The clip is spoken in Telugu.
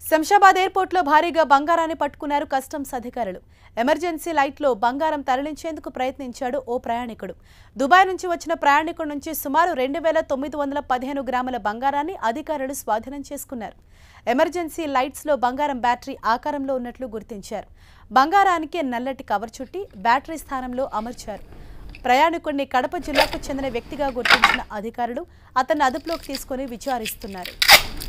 శంషాబాద్ ఎయిర్పోర్ట్లో భారీగా బంగారాన్ని పట్టుకున్నారు కస్టమ్స్ అధికారులు. ఎమర్జెన్సీ లైట్లో బంగారం తరలించేందుకు ప్రయత్నించాడు ఓ ప్రయాణికుడు. దుబాయ్ నుంచి వచ్చిన ప్రయాణికుడి నుంచి సుమారు 2915 గ్రాముల బంగారాన్ని అధికారులు స్వాధీనం చేసుకున్నారు. ఎమర్జెన్సీ లైట్స్లో బంగారం బ్యాటరీ ఆకారంలో ఉన్నట్లు గుర్తించారు. బంగారానికి నల్లటి కవర్ చుట్టి బ్యాటరీ స్థానంలో అమర్చారు. ప్రయాణికుడిని కడప జిల్లాకు చెందిన వ్యక్తిగా గుర్తించిన అధికారులు అతన్ని అదుపులోకి తీసుకుని విచారిస్తున్నారు.